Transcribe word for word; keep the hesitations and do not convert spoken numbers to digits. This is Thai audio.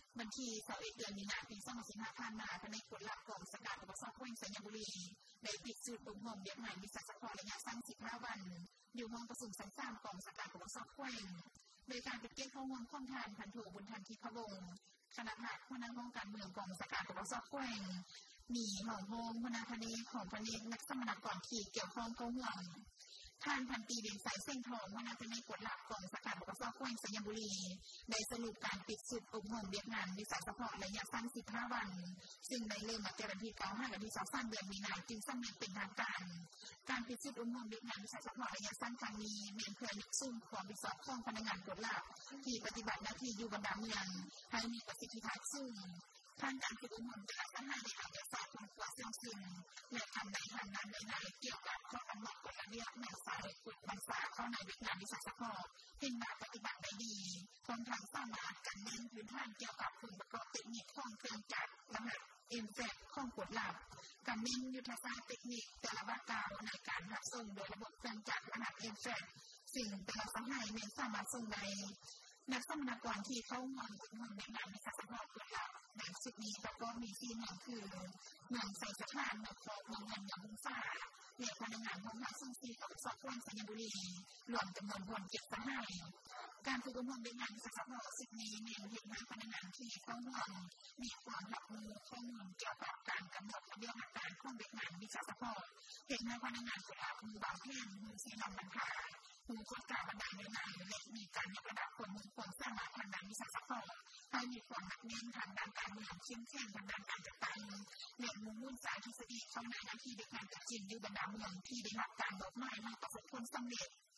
วันที่ยี่สิบเอ็ดเดือนมีนาคมปีสองพันสิบห้าผ่านมาภายในกฎหลักของสกัดปปส.แขวงสัญบุรีได้ปิดสืบอบรมเด็กใหม่วิชาเฉพาะระยะสั้นสิบห้าวันอยู่ห้องประชุมชั้นสามของสกัดปปส.แขวงโดยการติดเก็บข้อมูลของทานพันโทบุญทันทิพวงศ์คณะแพทย์หัวหน้าห้องการเมืองของสกัดปปส.แขวงมีหองโฮมหัวหน้าคณะของคณะนักสมนกรที่เกี่ยวข้องก็ห่วงท่านพันตรีเด่นสายเส้นทองหัวหน้าคณะกฎหลักของสกัดปปส.แขวงสัญบุรีได้สรุปการปิดสุดอบรมเด็กงานวิชาเฉพาะระยะสั้นสิบห้าวันซึ่งได้เริ่มมาแต่วันที่เก้าห้าวันที่สองสั้นเดือนมีนาคมจึงสำเร็จเป็นทางการการปิดสุดอบรมเด็กงานวิชาเฉพาะระยะสั้นครั้งนี้เมียนเพื่อนึกซุ่มความวิชาของพนักงานกฎหลักที่ปฏิบัติหน้าที่อยู่บรรดาเมืองให้มีประสิทธิภาพสูงท่านการฝึกอบรมจะสามารถในทางวิชาความกว่าเสี่ยงสูงและทำในทางนั้นในเกี่ยวกับข้อกำหนดกฎระเบียบในสายกฎบัญญัติเข้าในเด็กงานวิชาเฉพาะเห็นแบบปฏิบัติได้ดีคนทางสามารถการเน้นพื้นฐานเกี่ยวกับผลประกอบเทคนิคของเครื่องจักรรหัสเอ็มเซของกฎหลักการเน้นยุทธศาสตร์เทคนิคแต่ละบรรทัดในการรับส่งโดยระบบเครื่องจักรรหัสเอ็มเซสิ่งแต่ละสหายเน้นสามารถส่งในนักสมนกรที่เข้าร่วมอบรมในงานวิชาเฉพาะกฎหลักในสุดนี้แล้วก็มีที่หนึ่งคือเมืองใส่สถานเมืองคลองเมืองเงินเมืองมุสาเรียกพนักงานของทางซึ่งที่ของสอบวันสัญบุรีรวมจำนวนคนเจ็ดสหายการฝึกอบรมในงานวิชาเฉพาะสุดนี้เน้นเห็นให้พนักงานที่เข้าร่วมมีความรับมือข้อมูลเกี่ยวกับการกำหนดระเบียบการของเด็กงานวิชาเฉพาะเห็นให้พนักงานกฎหลักมือบางแห่งมือสีนำบรรทัดมือคนกลางบันไดในในและมีการยกระดับคนมือคนสามารถทางด้านวิชาเฉพาะให้มีความหนักแน่นทางด้านการเมืองเข้มแข็งทางด้านการจัดการเรื่องมุ่งมุ่งสายทฤษฎีเข้าในหน้าที่เด็กงานจริงอยู่บรรดาเมืองที่ได้รับการบอกหมายมาประสบผลสำเร็จ